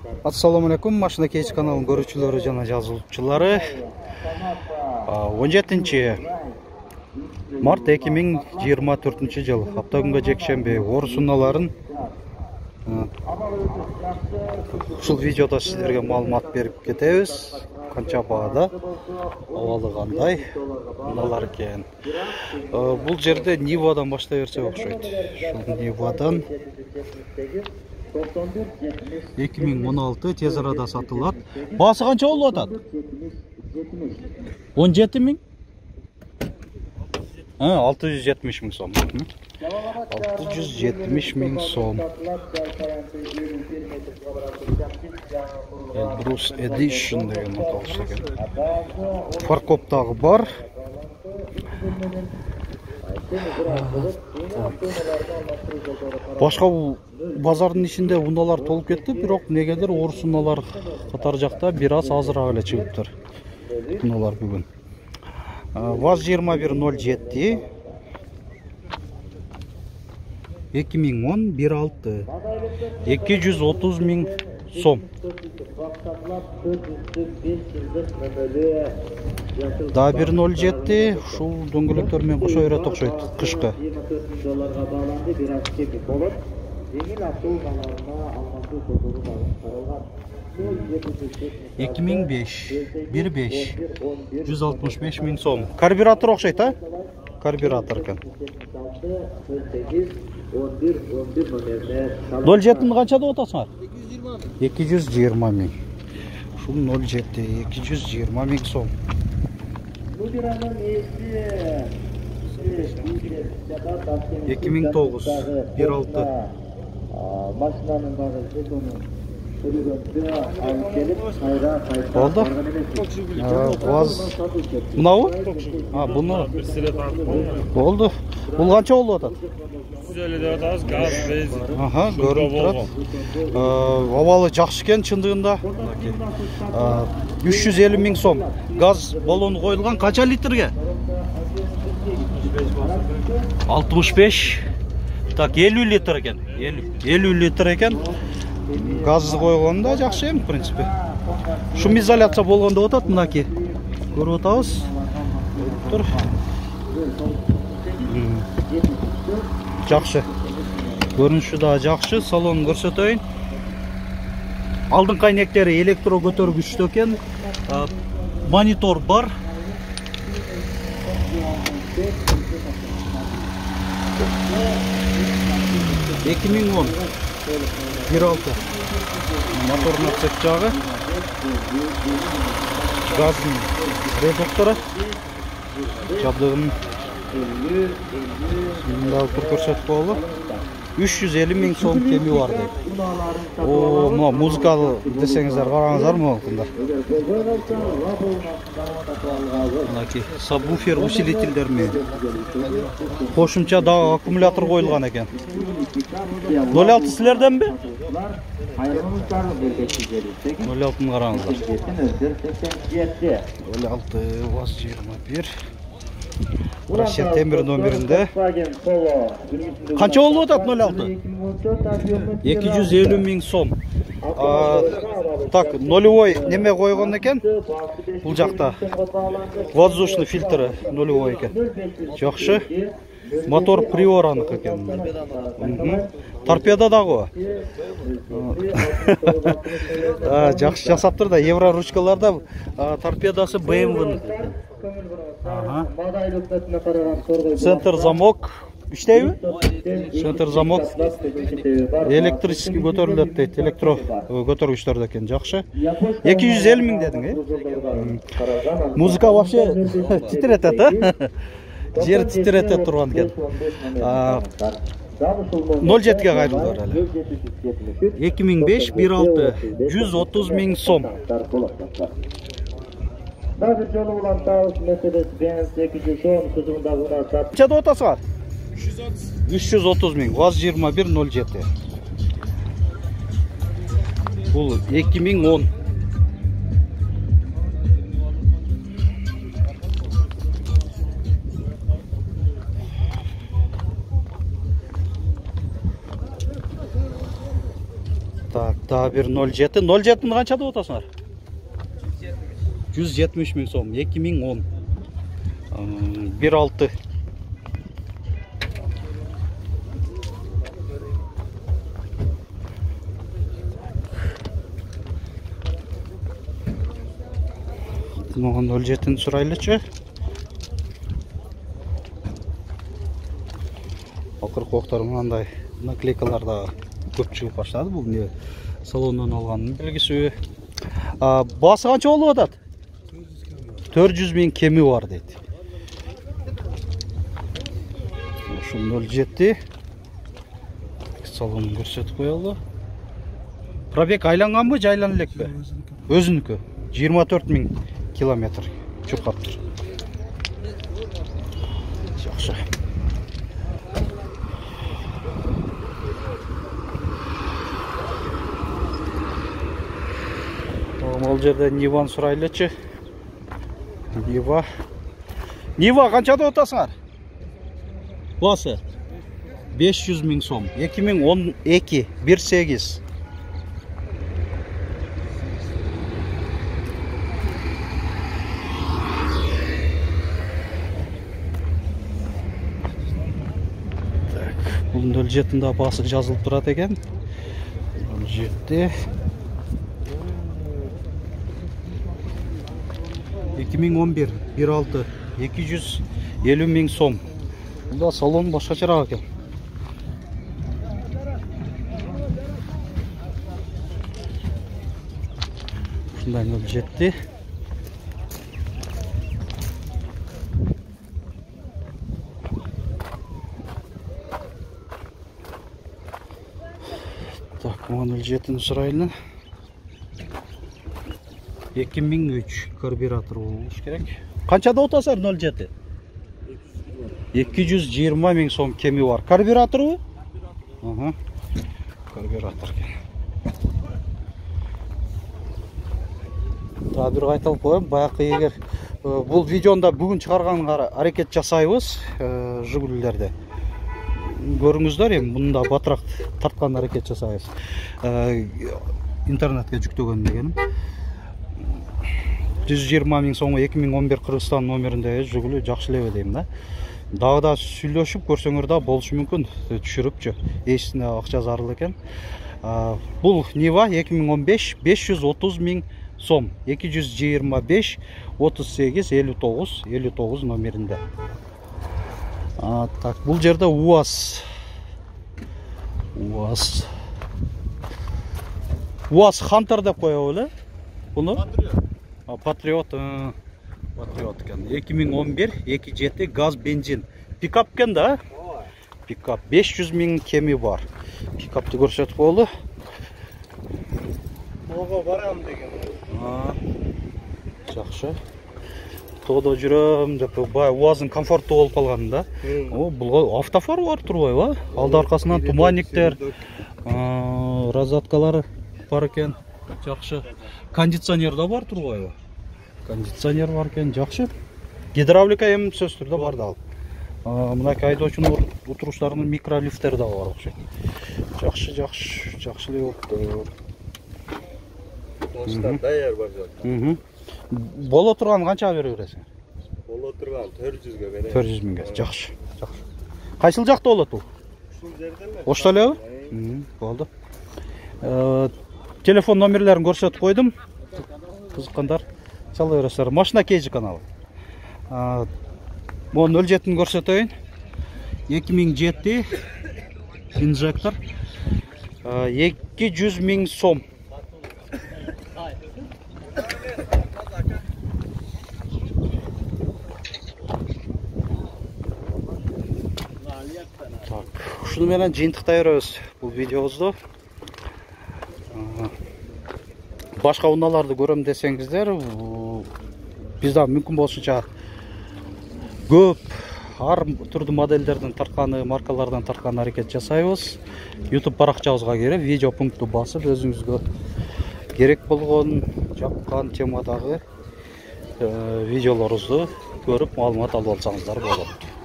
Assalamu alaikum, Машина Кейс каналының көрүүчүлөрү жана жазылуучулары. 17 март 2024 жыл апта күнгө жекшемби орус унааларын ушул видеодо сиздерге маалымат берип кетебиз. Канча баада, абалы кандай унаалар экен. Бул жерде Нивадан баштай берсе окшойт. Ушул Нивадан 2016 тез арада сатылат. Баасы канча болуп атат? 17 миң? 670 миң сом. 670 миң сом. Эльбрус Edition деген аталыш экен. Фаркоптагы бар. Башка базардын ичинде унаалар толуп кетти, бирок негедир орус унаалар катар жакта бир аз азыраак эле чыгыптыр. Унаалар бүгүн. ВАЗ-2107 2010 1.6 230 миң сом. Да 1.07 ушул дөңгөлөктөр менен кошо берет окшойт кышкы. 2005 1.5 165 миң сом. Карбюратор окшойт, а? Карбюратор экен. 07-ни канча деп атасыңар? 220 миң. Ушул 07 220 миң сом. 2009 1.6 машинанын дагы жетону болду. ВАЗ мынабы? Буну болду. Бул канча болуп атат? 150 деп атабыз, газ, бензин. Көрүнүп турат. Абалы жакшы экен чындыгында. 350 миң сом. Газ баллону коюлган канча литрге? 65. Так, 50 литр экен. 50 литр экен. Газды койгонда жакшы эми, в принципе. Шум изоляция болгон деп атат, мынаки. Көрүп атабыз. Тур. Жакшы. Көрүнүшү да жакшы, салонун көрсөтөйүн. Алдыңкы айнектери электро көтөргүчтүү экен. Монитор бар. Экимиң 10 1.6 моторный отсек жагы. Газдын редуктору. Жабдыгын мында көрсөтүп коелу. 350 миң сом кеми бар дейт. Мына музыкалы десеңиздер, караңыздар мынакында. Мынаки сабвуфер усилителдер менен. Кошумча дагы аккумулятор коюлган экен. 06 силерденби? 06-ны караңыздар. 06 ВАЗ-21 Россия темир номеринде. Канча болуп атат 06? 250 миң сом. Так, нулевой неме койгон экен. Бул жакта воздушный фильтры нулевой экен. Жакшы. Мотор Приораныкы экен. Торпеда дагы. Жакшы жасаптыр да, евро ручкаларда торпедасы BMW. Центр замок иштейби? Центр замок электрический көтөрүлөт дейт, электро көтөргүчтөр экен, жакшы. 250 миң дедиң, Музыка вообще титретет, жер титретет турган экен. 07-ге кайрылдылар эле. 2005 1.6 130 миң сом. Канча деп атасыңар? 330 миң. ВАЗ-2107. Бул 2010. Так. Daha bir 07. 07'ni qancha деп отасыңар? 170 миң сом. 2010. 1.6. Маған 07'ni сұрайлычы. Ақырқы оқтар мынандай наклейкаларда көп шығып баштады. Бұл не салоннан алғанның белгісі. Басы қанша болып жатады? 400 миң кемі бар дейді. Şu 07. Салонын көрсетіп қойылды. Пробег айланған ба, жайланылек бе? Өзінікі. 24 миң километр жүк қаптыр. Жақсы. Ол жерде Ниван сұрайлычы. Нива қанша деп отасыңар? Басы 500 миң сом. 2012 1.8. Бұл 07'de басы жазылып тұрады екен. 07. 2011 1.6 250 миң сом. Бұл салон башқачарақ екен. Шындай 07. Так, 07'nin sırayla 2003 karburatör olmuş gerek. Kaçada otasar 07? 220 ming so'm kemi var. Karburatör bu? Aha. Karburatör. Daha bir qaytalып koyayım. Bayaqı егер бұл видеода бүгін шығарғанға әрекет жасайбыз, Жигулилерде. Көріңіздер, бұнда батырақ тартқан әрекет жасайбыз. Интернетке жүктеген дегенім. 120 миң сомға 2011 Қырғызстан номерінде Жигули жақшылеп деймін да. Дағда сүйлөшүп көрсөңөр да болушу мүмкүн, түшүрүпчү. Эсине акча зарыл экен. Бул Нива 2015 530 миң сом. 225 38 59 номеринде. Так, бул жерде УАЗ Хантер деп коёбу эле. Буну Патриот екен. 2011 2.7 газ бензин. Пикап кен да? Пикап 500 миң кеми бар. Пикапты көрсетіп болды. Моға барам деген. Жақшы. Тоғда жүрем деп бай УАЗдың комфортты болып қалғанында. Бұл автофар бар тұрбай ба? Алды арқасынан туманниктер, розеткалары бар екен. Жақшы. Кондиционер да бар тұрбай ба? Кондиционер бар екен, жақшы. Гидравлика ем сөз түрде бар да ал. Мына айдоочунун отуруштарынын микролифтери да бар окшойт. Жақшы болуптур. Достар даяр бар жок. Боло турган канча бере бересиң? Боло турган 400ге берем. 400 миңге. Жақшы. Кайсыл жакта болот бул? Ушул жерде эле. Ошто элеби? Болду. Телефон номерлерин көрсөтүп койдум. Кызыккандар чала бересиздер. Машина Кейжи каналы. Могу 07'ni көрсөтөйүн. 2007 инжектор 200 миң сом. Так, ушуну менен жыйынтыктай беребиз бул видеобузду. Башка унааларды көрөм десеңиздер, бизде мүмкүн болушунча көп ар түрдүү модельдерден тартканы, маркалардан тарткан аракет жасайбыз. YouTube баракчабызга кирип, видео пункту басып, өзүңүзгө керек болгон жаккан темадагы видеолорубузду көрүп, маалымат алып алсаңыздар болот.